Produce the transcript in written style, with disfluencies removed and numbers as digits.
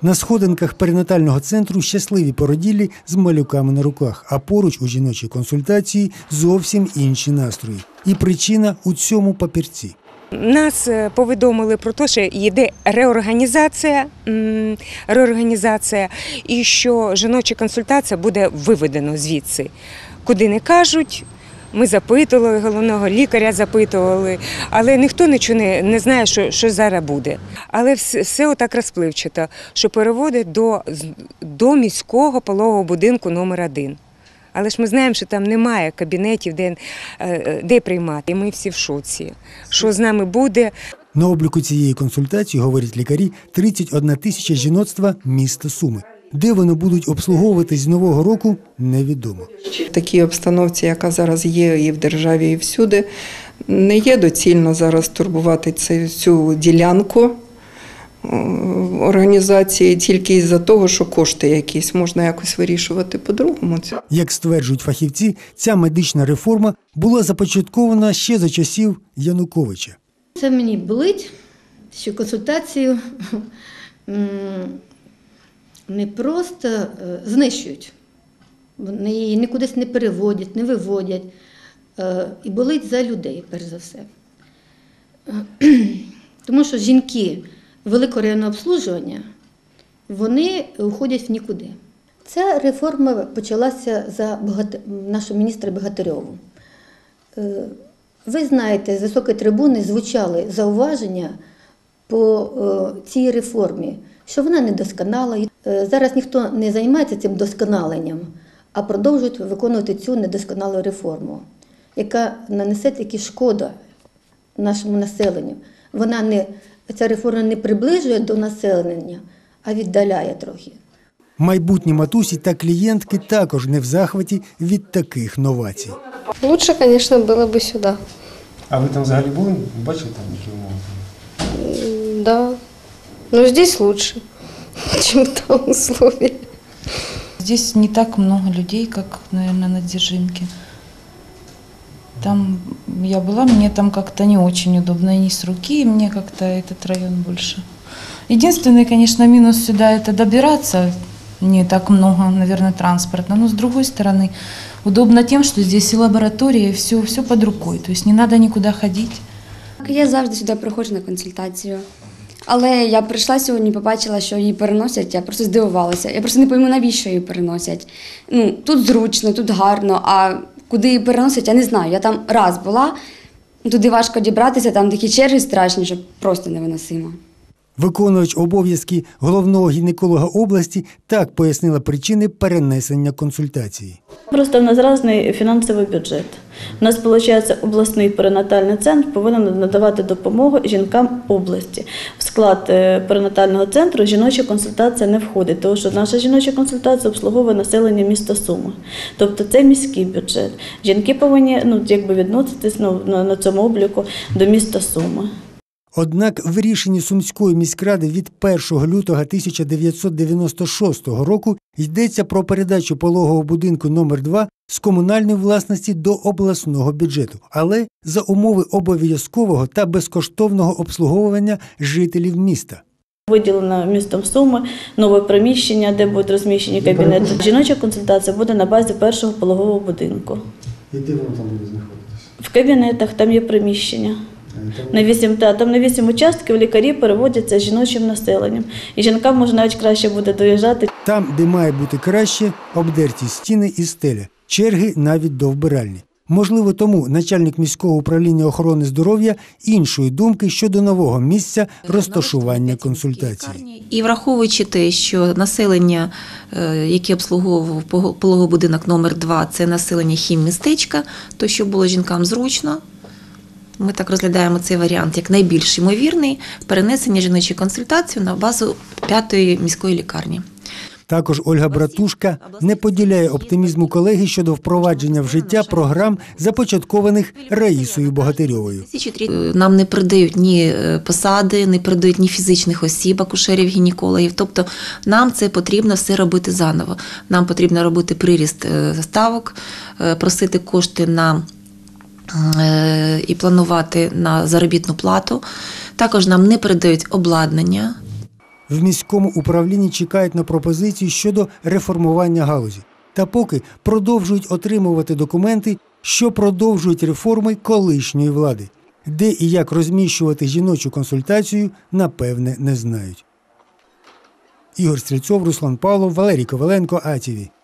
На сходинках перинатального центру щасливі породіллі з малюками на руках, а поруч у жіночій консультації зовсім інші настрої. І причина у цьому папірці. Нас повідомили про те, що йде реорганізація і що жіноча консультація буде виведена звідси. Куди не кажуть, ми запитували, головного лікаря запитували, але ніхто нічого не знає, що зараз буде. Але все отак розпливчато, що переводять до міського пологового будинку номер 1. Але ж ми знаємо, що там немає кабінетів, де приймати. І ми всі в шоці. Що з нами буде? На обліку цієї консультації, говорять лікарі, 31 тисяча жіноцтва міста Суми. Де вони будуть обслуговуватись з нового року, невідомо. В такій обстановці, яка зараз є і в державі, і всюди, не є доцільно зараз турбувати цю ділянку організації тільки із-за того, що кошти якісь, можна якось вирішувати по-другому. Як стверджують фахівці, ця медична реформа була започаткована ще за часів Януковича. Це мені болить, що консультацію не просто знищують, вони її нікудись не переводять, не виводять. І болить за людей, перш за все. Тому що жінки великого районного обслуговування, вони уходять в нікуди. Ця реформа почалася за нашого міністра Богатирьову. Ви знаєте, з високої трибуни звучали зауваження по цій реформі, що вона недосконала. Зараз ніхто не займається цим досконаленням, а продовжують виконувати цю недосконалу реформу, яка нанесе таки шкоду нашому населенню. Ця реформа не приближує до населення, а віддаляє трохи. Майбутні матусі та клієнтки також не в захваті від таких новацій. Лучше, звісно, було б сюди. А ви там взагалі були? Бачили там які умови? Да. Но здесь лучше, чем там условия. Здесь не так много людей, как, наверное, на Дзержинке. Там я была, мне там как-то не очень удобно, и не с руки, и мне как-то этот район больше. Единственный, конечно, минус сюда – это добираться. Не так много, наверное, транспорта. Но с другой стороны, удобно тем, что здесь и лаборатория, и все под рукой. То есть не надо никуда ходить. Я завжди сюди приходжу на консультацію. Але я прийшла сьогодні, побачила, що її переносять, я просто здивувалася. Я просто не пойму, навіщо її переносять. Тут зручно, тут гарно, а куди її переносять, я не знаю. Я там раз була, туди важко дібратися, там такі черги страшні, що просто невиносимо. Виконувач обов'язки головного гінеколога області так пояснила причини перенесення консультації. Просто в нас різний фінансовий бюджет. У нас, виходить, обласний перинатальний центр повинен надавати допомогу жінкам області. В склад перинатального центру жіноча консультація не входить, тому що наша жіноча консультація обслуговує населення міста Суми. Тобто це міський бюджет. Жінки повинні відноситись на цьому обліку до міста Суми. Однак в рішенні Сумської міськради від 1 лютого 1996 року йдеться про передачу пологового будинку номер 2 з комунальної власності до обласного бюджету, але за умови обов'язкового та безкоштовного обслуговування жителів міста. Виділено містом Суми нове приміщення, де будуть розміщені кабінети. Жіноча консультація буде на базі першого пологового будинку. І де воно там буде знаходитися? В кабінетах, там є приміщення. Там на 8 участків лікарі переводяться з жіночим населенням. І жінкам може навіть краще буде доїжджати. Там, де має бути краще, обдерті стіни і стеля, черги навіть до вбиральні. Можливо, тому начальник міського управління охорони здоров'я іншої думки щодо нового місця розташування консультацій. І враховуючи те, що населення, яке обслуговував пологовий будинок номер 2, це населення хіммістечка, то щоб було жінкам зручно, ми так розглядаємо цей варіант як найбільш ймовірний – перенесення жіночої консультації на базу 5-ї міської лікарні. Також Ольга Братушка не поділяє оптимізму колеги щодо впровадження в життя програм, започаткованих Раїсою Богатирьовою. Нам не придають ні посади, не придають ні фізичних осіб, акушерів, гінекологів. Тобто нам це потрібно все робити заново. Нам потрібно робити приріст ставок, просити кошти і планувати на заробітну плату. Також нам не передають обладнання. В міському управлінні чекають на пропозиції щодо реформування галузі. Та поки продовжують отримувати документи, що продовжують реформи колишньої влади. Де і як розміщувати жіночу консультацію, напевне, не знають. Ігор Стрільцов, Руслан Павлов, Валерій Коваленко, АТВ.